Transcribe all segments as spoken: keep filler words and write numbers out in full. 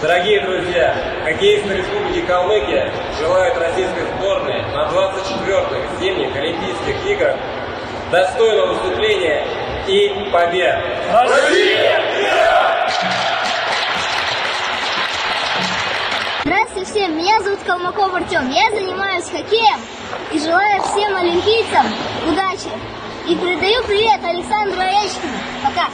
Дорогие друзья, хоккеисты Республики Калмыкия желают российской сборной на двадцать четвёртых зимних Олимпийских играх достойного выступления и побед. Россия! Здравствуйте всем, меня зовут Калмыков Артем, я занимаюсь хоккеем и желаю всем олимпийцам удачи. И передаю привет Александру Аячкину. Пока!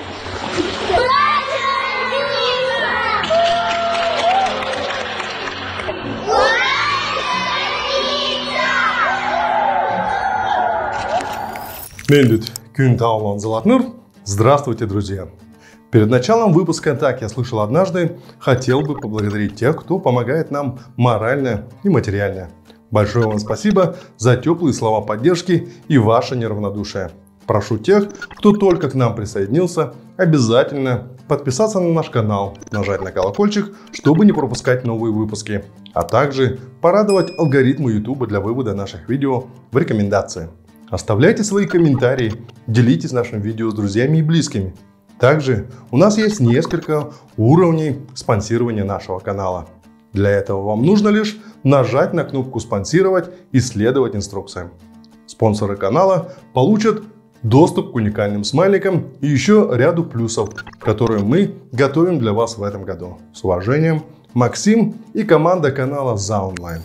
Мендит Кюнтаулан Золотнур. Здравствуйте, друзья! Перед началом выпуска «Так я слышал однажды» хотел бы поблагодарить тех, кто помогает нам морально и материально. Большое вам спасибо за теплые слова поддержки и ваше неравнодушие. Прошу тех, кто только к нам присоединился, обязательно подписаться на наш канал, нажать на колокольчик, чтобы не пропускать новые выпуски, а также порадовать алгоритмы YouTube для вывода наших видео в рекомендации. Оставляйте свои комментарии, делитесь нашим видео с друзьями и близкими. Также у нас есть несколько уровней спонсирования нашего канала. Для этого вам нужно лишь нажать на кнопку «Спонсировать» и следовать инструкциям. Спонсоры канала получат доступ к уникальным смайликам и еще ряду плюсов, которые мы готовим для вас в этом году. С уважением, Максим и команда канала Заонлайн.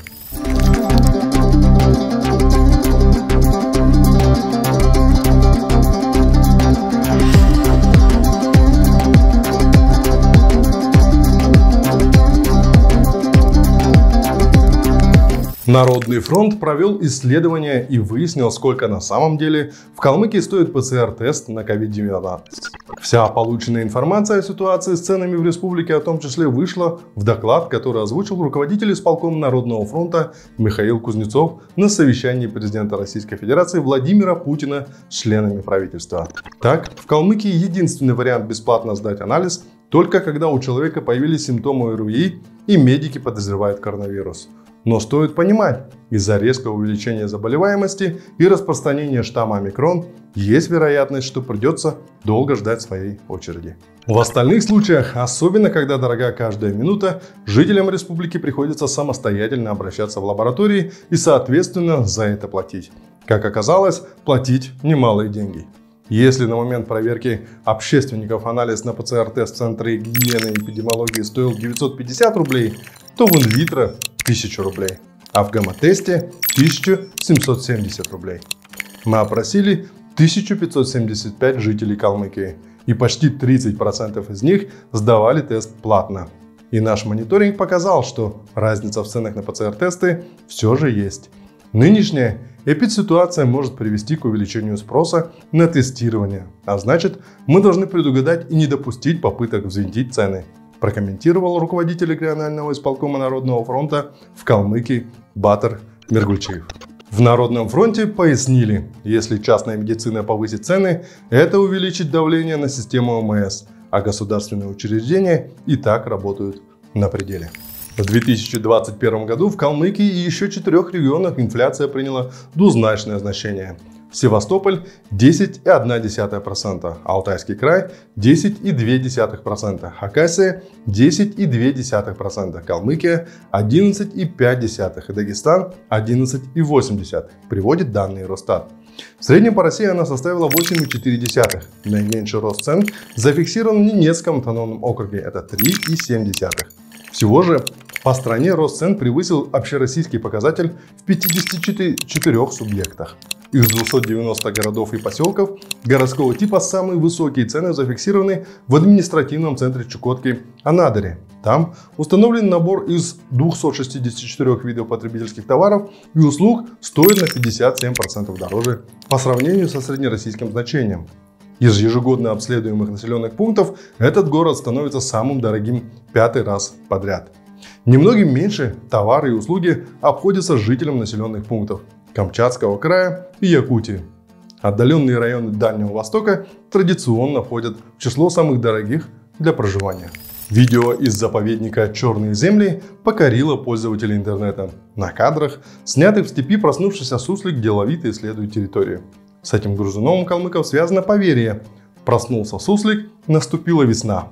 Народный фронт провел исследование и выяснил, сколько на самом деле в Калмыкии стоит ПЦР-тест на ковид девятнадцать. Вся полученная информация о ситуации с ценами в республике, в том числе, вышла в доклад, который озвучил руководитель исполкома Народного фронта Михаил Кузнецов на совещании президента Российской Федерации Владимира Путина с членами правительства. Так, в Калмыкии единственный вариант бесплатно сдать анализ только когда у человека появились симптомы ОРВИ и медики подозревают коронавирус. Но стоит понимать, из-за резкого увеличения заболеваемости и распространения штамма омикрон есть вероятность, что придется долго ждать своей очереди. В остальных случаях, особенно когда дорога каждая минута, жителям республики приходится самостоятельно обращаться в лаборатории и, соответственно, за это платить. Как оказалось, платить немалые деньги. Если на момент проверки общественников анализ на ПЦР-тест в Центре гигиены и эпидемиологии стоил девятьсот пятьдесят рублей, то в инвитро тысячу рублей, а в гамма-тесте тысячу семьсот семьдесят рублей. Мы опросили тысячу пятьсот семьдесят пять жителей Калмыкии, и почти тридцать процентов из них сдавали тест платно. И наш мониторинг показал, что разница в ценах на ПЦР-тесты все же есть. Нынешняя эпидситуация может привести к увеличению спроса на тестирование, а значит, мы должны предугадать и не допустить попыток взвинтить цены, прокомментировал руководитель регионального исполкома Народного фронта в Калмыкии Батыр Мергульчиев. В Народном фронте пояснили, если частная медицина повысит цены, это увеличит давление на систему ОМС, а государственные учреждения и так работают на пределе. В две тысячи двадцать первом году в Калмыкии и еще четырех регионах инфляция приняла двузначное значение. Севастополь десять и одна десятая процента, Алтайский край десять и две десятых процента, Хакасия десять и две десятых процента, Калмыкия одиннадцать и пять десятых процента и Дагестан одиннадцать и восемь десятых процента, приводит данные Росстат. В среднем по России она составила восемь и четыре десятых процента. Наименьший рост цен зафиксирован в Ненецком автономном округе, это три и семь десятых процента. Всего же по стране рост цен превысил общероссийский показатель в пятидесяти четырёх субъектах. Из двухсот девяноста городов и поселков городского типа самые высокие цены зафиксированы в административном центре Чукотки Анадыре. Там установлен набор из двухсот шестидесяти четырёх видов потребительских товаров и услуг стоит на пятьдесят семь процентов дороже по сравнению со среднероссийским значением. Из ежегодно обследуемых населенных пунктов этот город становится самым дорогим пятый раз подряд. Немногим меньше товары и услуги обходятся жителям населенных пунктов Камчатского края и Якутии. Отдаленные районы Дальнего Востока традиционно входят в число самых дорогих для проживания. Видео из заповедника «Черные земли» покорило пользователей интернета. На кадрах, снятых в степи, проснувшийся суслик деловито исследует территорию. С этим грызуном калмыков связано поверье: проснулся суслик, наступила весна.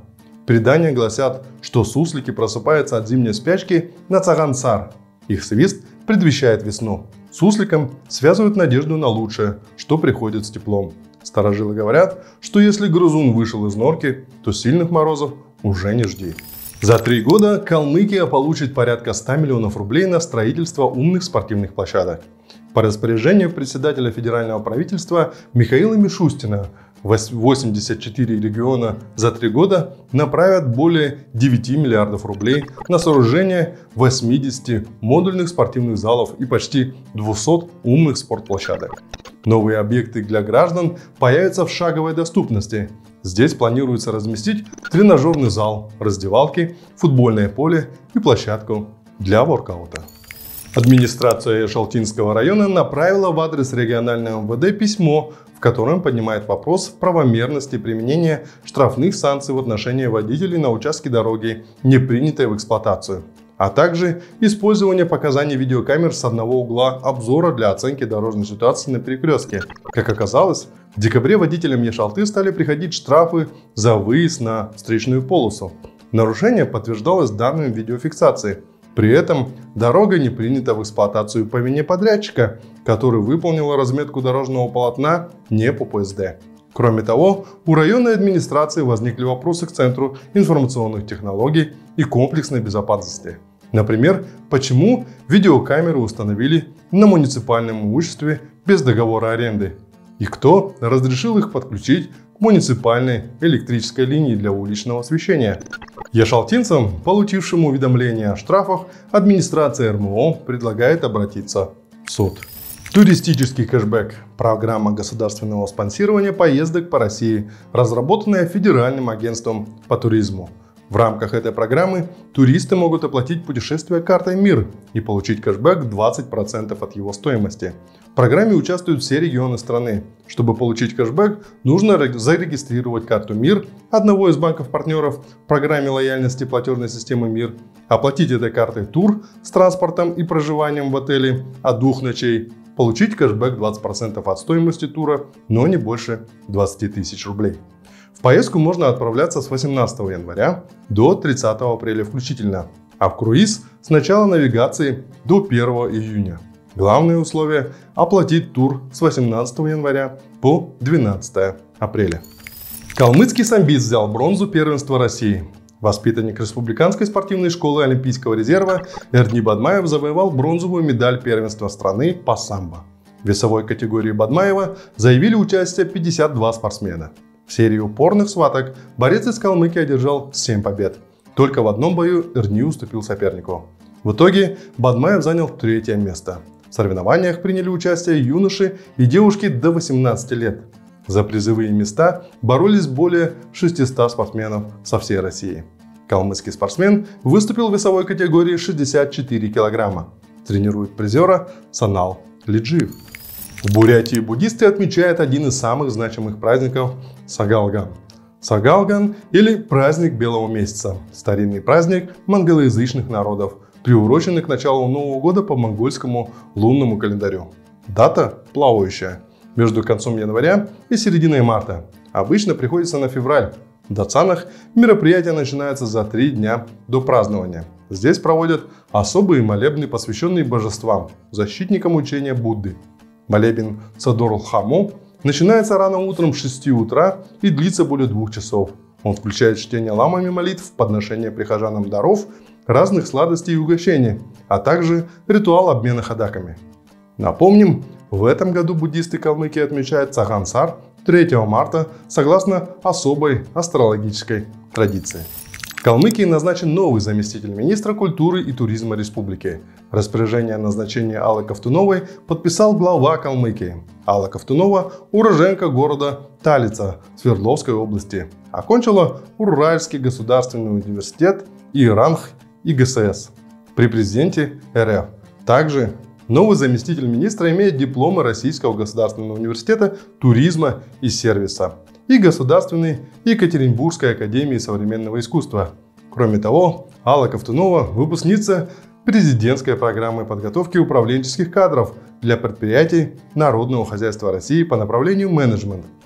Предания гласят, что суслики просыпаются от зимней спячки на Цагансар. Их свист предвещает весну. Сусликам связывают надежду на лучшее, что приходит с теплом. Старожилы говорят, что если грызун вышел из норки, то сильных морозов уже не жди. За три года Калмыкия получит порядка ста миллионов рублей на строительство умных спортивных площадок. По распоряжению председателя федерального правительства Михаила Мишустина восемьдесят четыре региона за три года направят более девяти миллиардов рублей на сооружение восьмидесяти модульных спортивных залов и почти двухсот умных спортплощадок. Новые объекты для граждан появятся в шаговой доступности. Здесь планируется разместить тренажерный зал, раздевалки, футбольное поле и площадку для воркаута. Администрация Шалтинского района направила в адрес регионального эм вэ дэ письмо, в котором поднимает вопрос правомерности применения штрафных санкций в отношении водителей на участке дороги, не принятой в эксплуатацию, а также использование показаний видеокамер с одного угла обзора для оценки дорожной ситуации на перекрестке. Как оказалось, в декабре водителям Ешалты стали приходить штрафы за выезд на встречную полосу. Нарушение подтверждалось данными видеофиксации. При этом дорога не принята в эксплуатацию по вине подрядчика, который выполнил разметку дорожного полотна не по пэ эс дэ. Кроме того, у районной администрации возникли вопросы к Центру информационных технологий и комплексной безопасности. Например, почему видеокамеры установили на муниципальном имуществе без договора аренды? И кто разрешил их подключить к муниципальной электрической линии для уличного освещения? Ешалтинцам, получившим уведомление о штрафах, администрация эр эм о предлагает обратиться в суд. Туристический кэшбэк – программа государственного спонсирования поездок по России, разработанная Федеральным агентством по туризму. В рамках этой программы туристы могут оплатить путешествие картой МИР и получить кэшбэк двадцать процентов от его стоимости. В программе участвуют все регионы страны. Чтобы получить кэшбэк, нужно зарегистрировать карту МИР одного из банков-партнеров в программе лояльности платежной системы МИР, оплатить этой картой тур с транспортом и проживанием в отеле от двух ночей, получить кэшбэк двадцать процентов от стоимости тура, но не больше двадцати тысяч рублей. В поездку можно отправляться с восемнадцатого января до тридцатого апреля включительно, а в круиз с начала навигации до первого июня. Главное условие – оплатить тур с восемнадцатого января по двенадцатое апреля. Калмыцкий самбист взял бронзу первенства России. Воспитанник Республиканской спортивной школы Олимпийского резерва Эрни Бадмаев завоевал бронзовую медаль первенства страны по самбо. В весовой категории Бадмаева заявили участие пятьдесят два спортсмена. В серии упорных схваток борец из Калмыкии одержал семь побед. Только в одном бою Эрни уступил сопернику. В итоге Бадмаев занял третье место. В соревнованиях приняли участие юноши и девушки до восемнадцати лет. За призовые места боролись более шестисот спортсменов со всей России. Калмыцкий спортсмен выступил в весовой категории шестьдесят четыре килограмма. Тренирует призера Санал Лиджиев. В Бурятии буддисты отмечают один из самых значимых праздников – Сагалган. Сагалган или праздник белого месяца – старинный праздник монголоязычных народов, приуроченный к началу Нового года по монгольскому лунному календарю. Дата плавающая между концом января и серединой марта. Обычно приходится на февраль. В Дацанах мероприятие начинается за три дня до празднования. Здесь проводят особые молебны, посвященные божествам, защитникам учения Будды. Молебен Цадорлхамо начинается рано утром с шести утра и длится более двух часов. Он включает чтение ламами молитв, подношение прихожанам даров, разных сладостей и угощений, а также ритуал обмена ходаками. Напомним, в этом году буддисты Калмыкии отмечают Цагансар третьего марта согласно особой астрологической традиции. В Калмыкии назначен новый заместитель министра культуры и туризма республики. Распоряжение о назначении Аллы Ковтуновой подписал глава Калмыкии. Алла Ковтунова – уроженка города Талица Свердловской области. Окончила Уральский государственный университет и РАНХ и гэ эс эс при президенте эр эф. Также новый заместитель министра имеет дипломы Российского государственного университета туризма и сервиса и Государственной Екатеринбургской академии современного искусства. Кроме того, Алла Ковтунова – выпускница президентской программы подготовки управленческих кадров для предприятий народного хозяйства России по направлению менеджмент.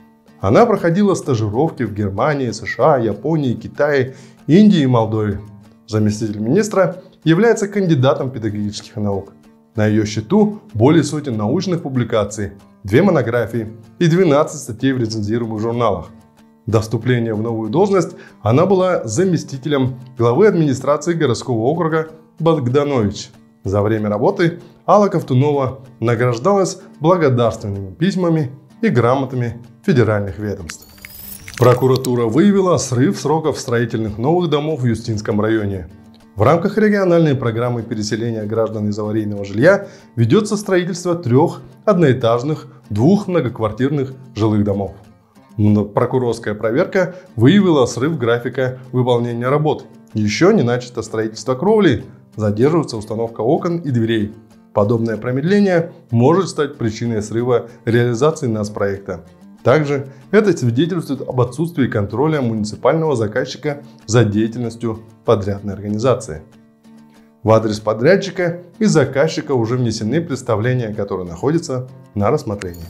Она проходила стажировки в Германии, США, Японии, Китае, Индии и Молдове. Заместитель министра является кандидатом педагогических наук. На ее счету более сотен научных публикаций, две монографии и двенадцать статей в рецензируемых журналах. До вступления в новую должность она была заместителем главы администрации городского округа Богданович. За время работы Алла Ковтунова награждалась благодарственными письмами и грамотами федеральных ведомств. Прокуратура выявила срыв сроков строительных новых домов в Юстинском районе. В рамках региональной программы переселения граждан из аварийного жилья ведется строительство трех одноэтажных, двух многоквартирных жилых домов. Прокурорская проверка выявила срыв графика выполнения работ. Еще не начато строительство кровли, задерживается установка окон и дверей. Подобное промедление может стать причиной срыва реализации нацпроекта. Также это свидетельствует об отсутствии контроля муниципального заказчика за деятельностью подрядной организации. В адрес подрядчика и заказчика уже внесены представления, которые находятся на рассмотрении.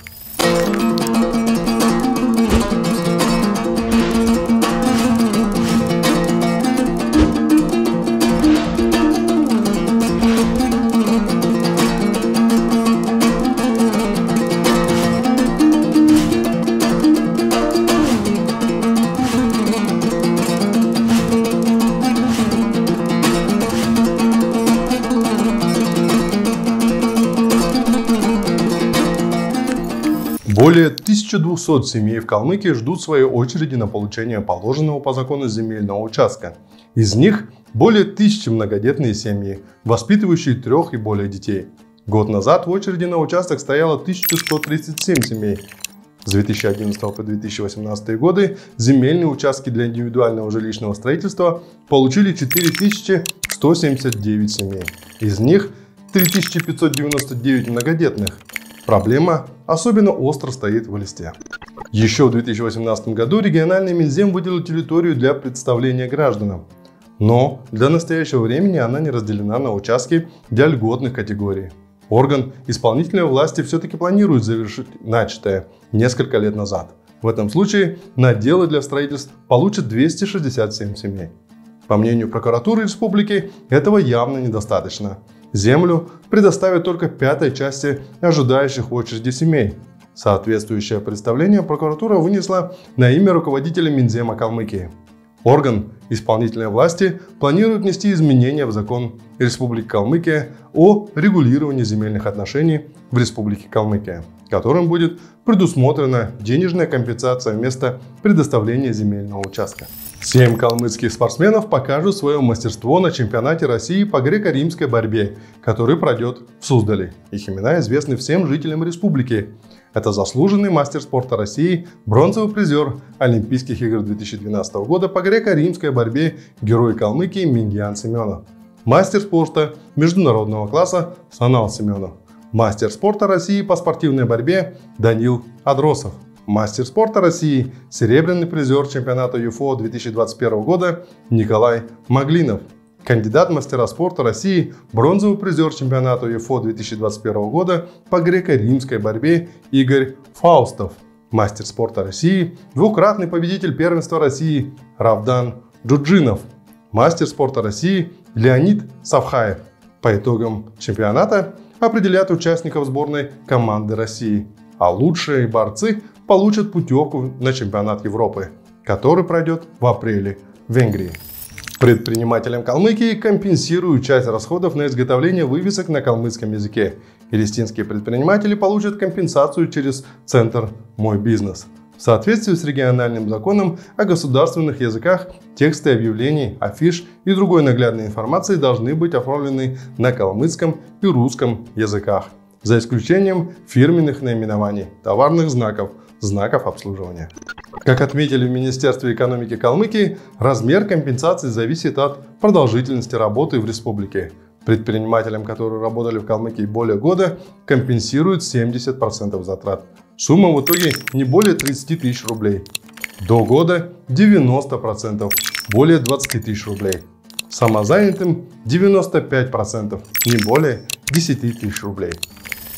Более тысячи двухсот семей в Калмыкии ждут своей очереди на получение положенного по закону земельного участка. Из них более тысячи многодетные семьи, воспитывающие трех и более детей. Год назад в очереди на участок стояло тысяча сто тридцать семь семей. С две тысячи одиннадцатого по две тысячи восемнадцатый годы земельные участки для индивидуального жилищного строительства получили четыре тысячи сто семьдесят девять семей. Из них три тысячи пятьсот девяносто девять многодетных. Проблема особенно остро стоит в Элисте. Еще в две тысячи восемнадцатом году региональный Минзем выделил территорию для представления гражданам. Но для настоящего времени она не разделена на участки для льготных категорий. Орган исполнительной власти все-таки планирует завершить начатое несколько лет назад. В этом случае наделы для строительств получат двести шестьдесят семь семей. По мнению прокуратуры республики, этого явно недостаточно. Землю предоставят только пятой части ожидающих очереди семей. Соответствующее представление прокуратура вынесла на имя руководителя Минзема Калмыкии. Орган исполнительной власти планирует внести изменения в закон Республики Калмыкия о регулировании земельных отношений в Республике Калмыкия, которым будет предусмотрена денежная компенсация вместо предоставления земельного участка. Семь калмыцких спортсменов покажут свое мастерство на чемпионате России по греко-римской борьбе, который пройдет в Суздале. Их имена известны всем жителям республики. Это заслуженный мастер спорта России, бронзовый призер Олимпийских игр две тысячи двенадцатого года по греко-римской борьбе герой Калмыкии Мингиан Семенов, мастер спорта международного класса Санал Семенов, мастер спорта России по спортивной борьбе Данил Адросов, мастер спорта России, серебряный призер чемпионата ЮФО две тысячи двадцать первого года Николай Маглинов, кандидат мастера спорта России, бронзовый призер чемпионата ЮФО две тысячи двадцать первого года по греко-римской борьбе Игорь Фаустов, мастер спорта России, двукратный победитель первенства России Равдан Джуджинов, мастер спорта России Леонид Савхаев. По итогам чемпионата определят участников сборной команды России, а лучшие борцы получат путевку на чемпионат Европы, который пройдет в апреле в Венгрии. Предпринимателям Калмыкии компенсируют часть расходов на изготовление вывесок на калмыцком языке. Элистинские предприниматели получат компенсацию через центр «Мой бизнес». В соответствии с региональным законом о государственных языках тексты объявлений, афиш и другой наглядной информации должны быть оформлены на калмыцком и русском языках, за исключением фирменных наименований, товарных знаков, знаков обслуживания. Как отметили в Министерстве экономики Калмыкии, размер компенсации зависит от продолжительности работы в республике. Предпринимателям, которые работали в Калмыкии более года, компенсируют семьдесят процентов затрат. Сумма в итоге не более тридцати тысяч рублей. До года девяносто процентов, более двадцати тысяч рублей. Самозанятым девяносто пять процентов, не более десяти тысяч рублей.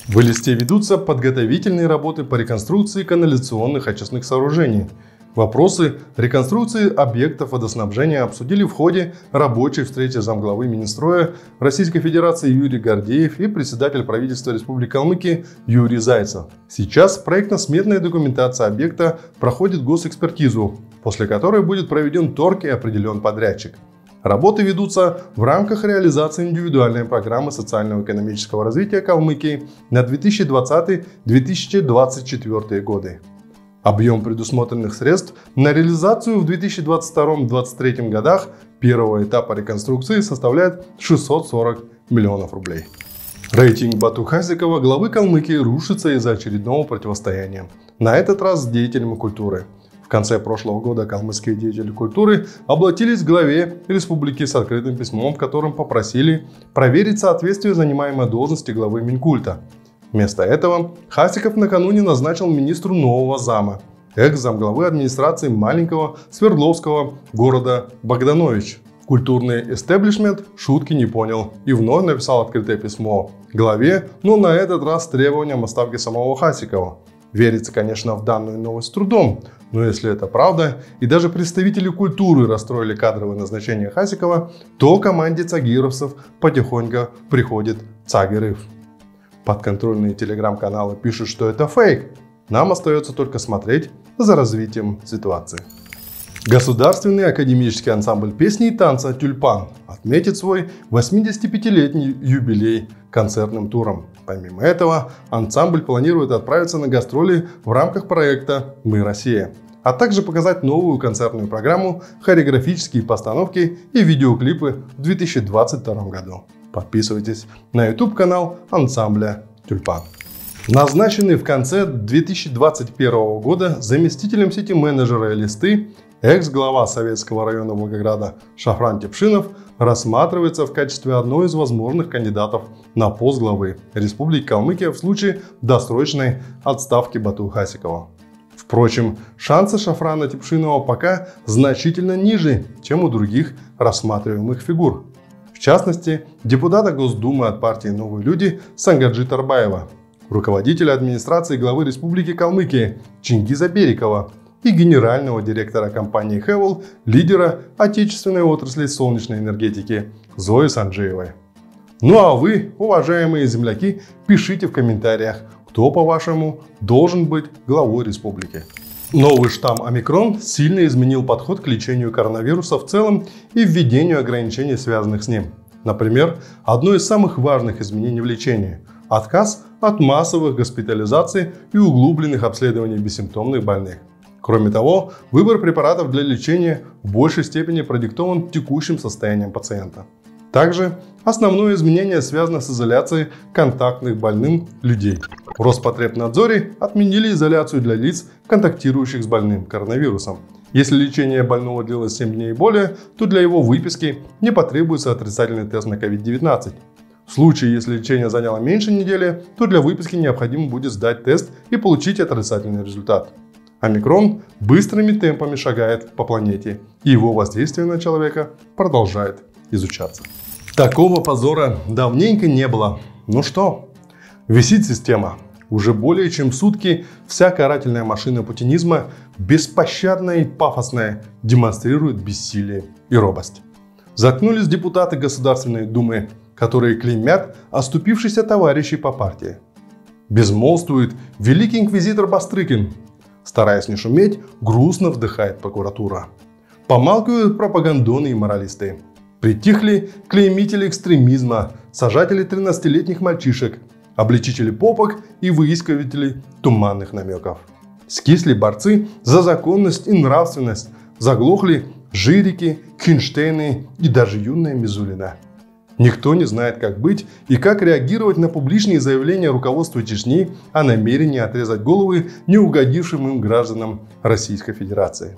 В Элисте ведутся подготовительные работы по реконструкции канализационных очистных сооружений. Вопросы реконструкции объектов водоснабжения обсудили в ходе рабочей встречи замглавы Минстроя Российской Федерации Юрий Гордеев и председатель правительства Республики Калмыкия Юрий Зайцев. Сейчас проектно-сметная документация объекта проходит госэкспертизу, после которой будет проведен торг и определен подрядчик. Работы ведутся в рамках реализации индивидуальной программы социально-экономического развития Калмыкии на две тысячи двадцатый — две тысячи двадцать четвёртый годы. Объем предусмотренных средств на реализацию в две тысячи двадцать втором — две тысячи двадцать третьем годах первого этапа реконструкции составляет шестьсот сорок миллионов рублей. Рейтинг Бату Хасикова, главы Калмыкии, рушится из-за очередного противостояния. На этот раз с деятелями культуры. В конце прошлого года калмыцкие деятели культуры обратились к главе республики с открытым письмом, в котором попросили проверить соответствие занимаемой должности главы Минкульта. Вместо этого Хасиков накануне назначил министру нового зама, экс-замглавы администрации маленького Свердловского города Богданович. Культурный эстеблишмент шутки не понял и вновь написал открытое письмо главе, но на этот раз с требованием отставки самого Хасикова. Верится, конечно, в данную новость с трудом, но если это правда, и даже представители культуры расстроили кадровое назначение Хасикова, то команде цагировцев потихоньку приходит Цагиров. Подконтрольные телеграм-каналы пишут, что это фейк. Нам остается только смотреть за развитием ситуации. Государственный академический ансамбль песни и танца «Тюльпан» отметит свой восьмидесятипятилетний юбилей концертным туром. Помимо этого, ансамбль планирует отправиться на гастроли в рамках проекта «Мы Россия», а также показать новую концертную программу, хореографические постановки и видеоклипы в две тысячи двадцать втором году. Подписывайтесь на YouTube-канал ансамбля «Тюльпан». Назначенный в конце две тысячи двадцать первого года заместителем сити-менеджера Элисты, экс-глава Советского района Волгограда Шафран Тепшинов рассматривается в качестве одной из возможных кандидатов на пост главы Республики Калмыкия в случае досрочной отставки Бату Хасикова. Впрочем, шансы Шафрана Тепшинова пока значительно ниже, чем у других рассматриваемых фигур. В частности, депутата Госдумы от партии «Новые люди» Сангаджи Тарбаева, руководителя администрации главы Республики Калмыкия Чингиза Берикова и генерального директора компании Хевел, лидера отечественной отрасли солнечной энергетики Зои Санджиевой. Ну а вы, уважаемые земляки, пишите в комментариях, кто, по-вашему, должен быть главой республики. Новый штамм омикрон сильно изменил подход к лечению коронавируса в целом и введению ограничений, связанных с ним. Например, одно из самых важных изменений в лечении – отказ от массовых госпитализаций и углубленных обследований бессимптомных больных. Кроме того, выбор препаратов для лечения в большей степени продиктован текущим состоянием пациента. Также основное изменение связано с изоляцией контактных больным людей. В Роспотребнадзоре отменили изоляцию для лиц, контактирующих с больным коронавирусом. Если лечение больного длилось семь дней и более, то для его выписки не потребуется отрицательный тест на ковид девятнадцать. В случае, если лечение заняло меньше недели, то для выписки необходимо будет сдать тест и получить отрицательный результат. Омикрон быстрыми темпами шагает по планете, и его воздействие на человека продолжает изучаться. Такого позора давненько не было. Ну что, висит система. Уже более чем сутки вся карательная машина путинизма, беспощадная и пафосная, демонстрирует бессилие и робость. Заткнулись депутаты Государственной Думы, которые клеймят оступившихся товарищей по партии. Безмолвствует великий инквизитор Бастрыкин. Стараясь не шуметь, грустно вздыхает прокуратура. Помалкивают пропагандоны и моралисты. Притихли клеймители экстремизма, сажатели тринадцатилетних мальчишек, обличители попок и выискиватели туманных намеков. Скисли борцы за законность и нравственность, заглохли жирики, Кинштейны и даже юная Мизулина. Никто не знает, как быть и как реагировать на публичные заявления руководства Чечни о намерении отрезать головы неугодившим им гражданам Российской Федерации.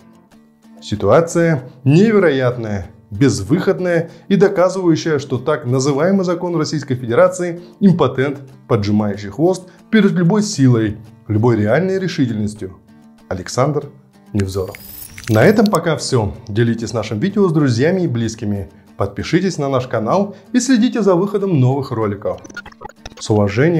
Ситуация невероятная, безвыходная и доказывающая, что так называемый закон Российской Федерации – импотент, поджимающий хвост перед любой силой, любой реальной решительностью. Александр Невзоров. На этом пока все. Делитесь нашим видео с друзьями и близкими. Подпишитесь на наш канал и следите за выходом новых роликов. С уважением,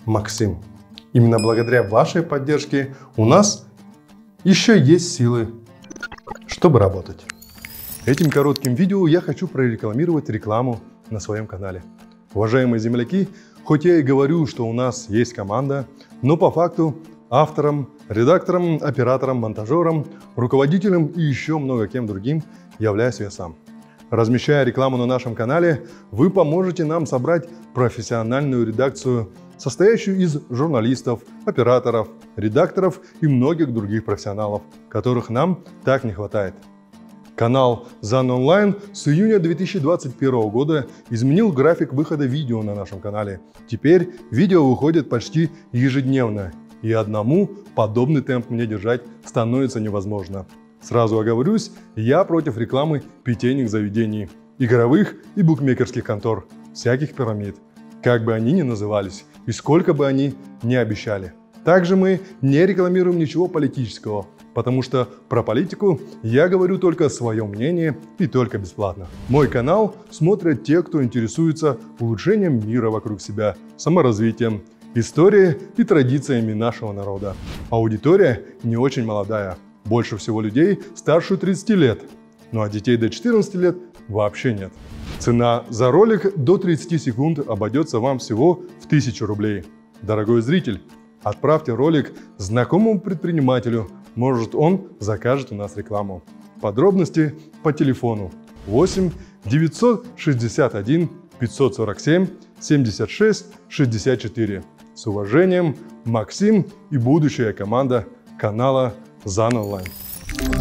Максим. Именно благодаря вашей поддержке у нас еще есть силы, чтобы работать. Этим коротким видео я хочу прорекламировать рекламу на своем канале. Уважаемые земляки, хоть я и говорю, что у нас есть команда, но по факту автором, редактором, оператором, монтажером, руководителем и еще много кем другим являюсь я сам. Размещая рекламу на нашем канале, вы поможете нам собрать профессиональную редакцию, состоящую из журналистов, операторов, редакторов и многих других профессионалов, которых нам так не хватает. Канал ЗАН Онлайн с июня две тысячи двадцать первого года изменил график выхода видео на нашем канале. Теперь видео выходит почти ежедневно, и одному подобный темп мне держать становится невозможно. Сразу оговорюсь, я против рекламы питейных заведений, игровых и букмекерских контор, всяких пирамид, как бы они ни назывались и сколько бы они ни обещали. Также мы не рекламируем ничего политического, потому что про политику я говорю только свое мнение и только бесплатно. Мой канал смотрят те, кто интересуется улучшением мира вокруг себя, саморазвитием, историей и традициями нашего народа. Аудитория не очень молодая, больше всего людей старше тридцати лет, ну а детей до четырнадцати лет вообще нет. Цена за ролик до тридцати секунд обойдется вам всего в тысячу рублей. Дорогой зритель, отправьте ролик знакомому предпринимателю, может он закажет у нас рекламу. Подробности по телефону восемь девятьсот шестьдесят один пятьсот сорок семь семьдесят шесть шестьдесят четыре. С уважением, Максим и будущая команда канала ЗАН Онлайн.